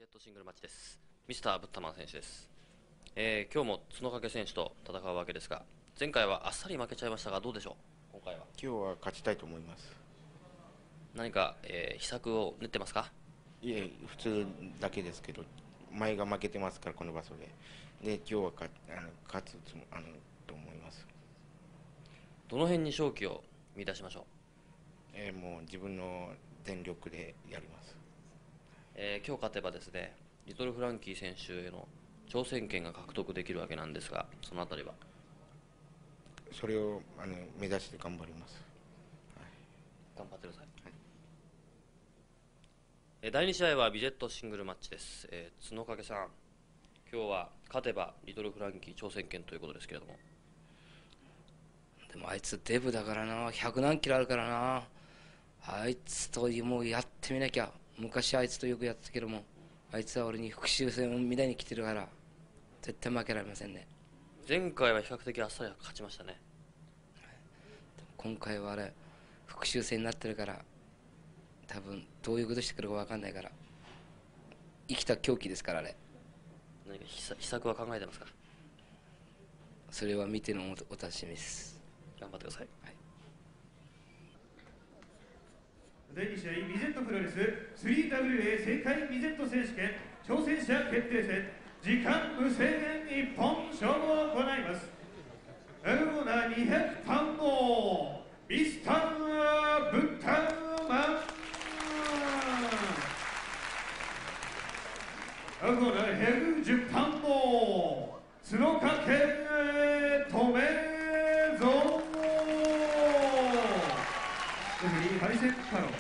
ジェットシングルマッチです。ミスターブッタマン選手です。今日も角掛選手と戦うわけですが、前回はあっさり負けちゃいましたが、どうでしょう、今回は。 今日は勝ちたいと思います。 何か、秘策を練ってますか？ いえ、普通だけですけど、前が負けてますから、この場所で。で、今日は勝つと思います。 どの辺に勝機を見出しましょう。もう自分の全力でやります。 今日勝てばですね、リトルフランキー選手への挑戦権が獲得できるわけなんですが、そのあたりは。 それを目指して頑張ります。 はい、頑張ってください。はい、第2試合はビジェットシングルマッチです。角掛さん、今日は勝てばリトルフランキー挑戦権ということですけれども。 でもあいつデブだからな、100何キロあるからな、あいつともうやってみなきゃ。昔あいつとよくやってたけども、あいつは俺に復讐戦をみたいに来てるから絶対負けられませんね。 前回は比較的あっさり勝ちましたね。 でも今回はあれ復讐戦になってるから、多分どういうことしてくるか分かんないから、生きた狂気ですからあれ。 何か秘策は考えてますか？ それは見てのお楽しみです。 頑張ってください。はい、 第2試合ビジェットプロレス 3WA 世界ビジェット選手権挑戦者決定戦、時間無制限一本勝負を行います。コーナー200パウンドミスター・ブッタマン、コーナー110パウンド角掛止めぞ敗戦太郎。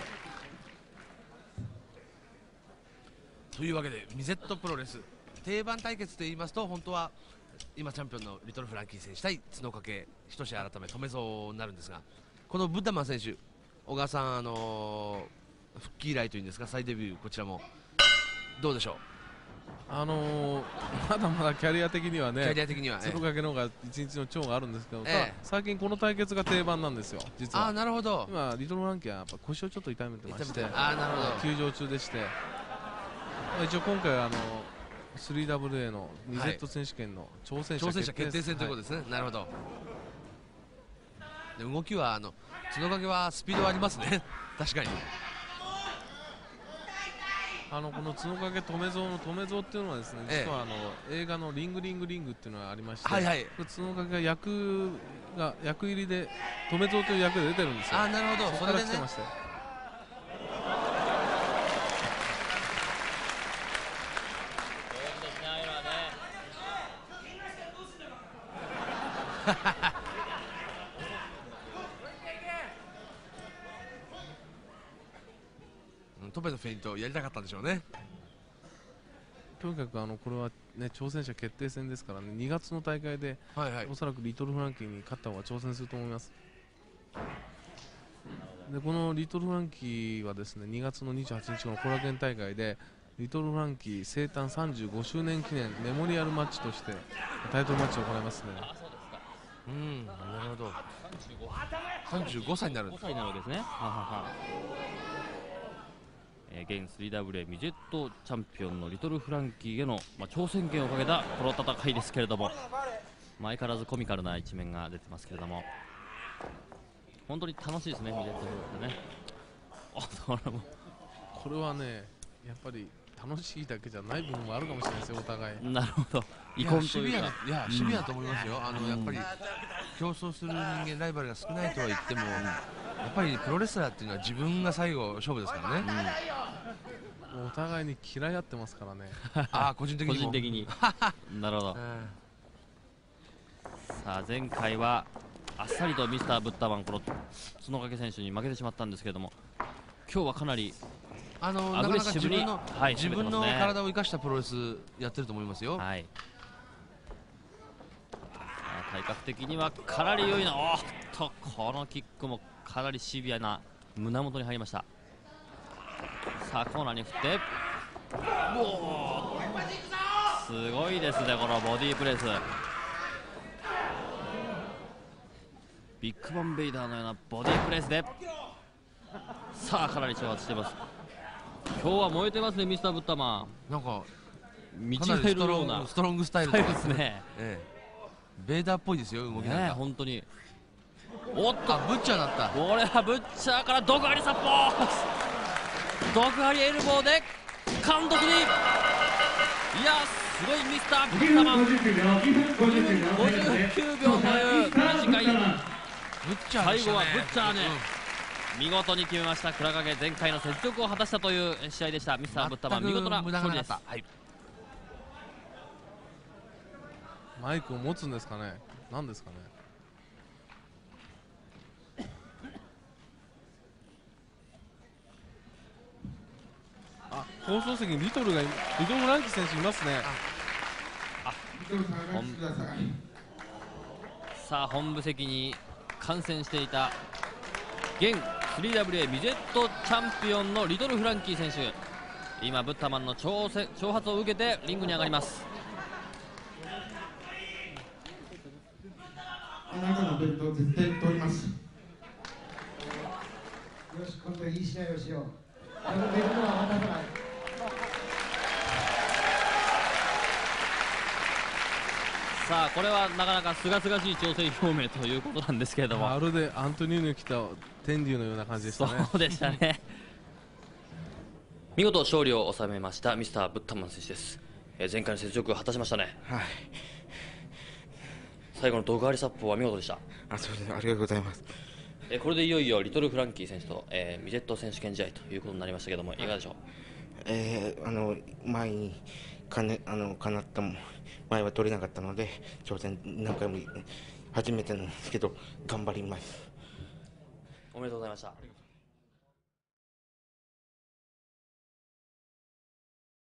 というわけでミゼットプロレス定番対決といいますと、本当は今チャンピオンのリトルフランキー選手対角掛一試合改め止めぞになるんですが、このブッダマン選手、小川さん、復帰以来というんですか、再デビュー、こちらもどうでしょう？ まだまだキャリア的にはね、角掛の方が一日の長があるんですけど、最近この対決が定番なんですよ、実は。 なるほど。 今リトルフランキーはやっぱ腰をちょっと痛めてまして、休場中でして、一応今回は3WA のミゼット選手権の挑戦者決定戦ということですね。なるほど。で動きは角掛はスピードはありますね。確かに。 この角掛止めぞの止めぞっていうのはですね、実は映画のリングっていうのがありまして、角掛が役入りで止めぞという役で出てるんですよ。 なるほど。 そこから来てまして。 トメのフェイントをやりたかったんでしょうね。 とにかくこれは、ね、挑戦者決定戦ですからね、2月の大会で、おそらくリトルフランキーに勝った方が挑戦すると思います。でこのリトルフランキーはですね、2月の28日のコラケン大会でリトルフランキー生誕35周年記念メモリアルマッチとしてタイトルマッチを行いますね。 なるほど。35歳になる。 5歳になるわけですね。現 3WA ミジェットチャンピオンのリトルフランキーへの、挑戦権をかけたこの戦いですけれども、相変わらずコミカルな一面が出てますけれども、本当に楽しいですね、ミジェットプロレスでね。 これはね、やっぱり楽しいだけじゃない部分もあるかもしれないですよ、お互い。 なるほど。 シビアと思いますよ。やっぱり競争する人間、ライバルが少ないとは言っても、やっぱりプロレスラーっていうのは自分が最後勝負ですからね。 お互いに嫌い合ってますからね。 個人的になるほど。さあ前回はあっさりとミスターブッダマンこの角掛選手に負けてしまったんですけれども、今日はかなりアグレッシブに自分の体を生かしたプロレスやってると思いますよ。 体格的にはかなり良いな。このキックもかなりシビアな胸元に入りました。さあコーナーに振って、すごいですね、このボディープレス。ビッグバンベイダーのようなボディープレスで、さあかなり挑発しています。 今日は燃えてますねミスターブッダマン。 なんか見違かなりえるようなストロングスタイルスタイルですね。 ベーダーっぽいですよ動きなんか。 本当に。おっとブッチャーだった。 これはブッチャーから毒針殺法、毒針エルボーで監督に、いやすごいミスターブッダマン、59秒という短い、最後はブッチャーね、見事に決めました。倉掛前回の雪辱を果たしたという試合でした。ミスターブッダマン見事な勝利です。 マイクを持つんですかね、なんですかね。あ、放送席にリトルフランキー選手いますね。 さあ本部席に観戦していた現 3WA ミジェットチャンピオンのリトルフランキー選手、今ブッダマンの挑発を受けてリングに上がります。 あなたのベルトを絶対取ります。よし、今度いい試合をしよう。あのベルトは渡さない。 さあこれはなかなかすがすがしい調整表明ということなんですけれども、 まるでアントニオに来た天竜のような感じでしたね。 そうでしたね見事勝利を収めましたミスターブッダマン選手です。前回の雪辱を果たしましたね。 はい。 最後の毒針殺法は見事でした。 そうですね、ありがとうございます。 これでいよいよリトルフランキー選手と、ミジェット選手権試合ということになりましたけども、いかがでしょう。 前にかなったも前は取れなかったので、挑戦何回も初めてなんですけど頑張ります。 おめでとうございました。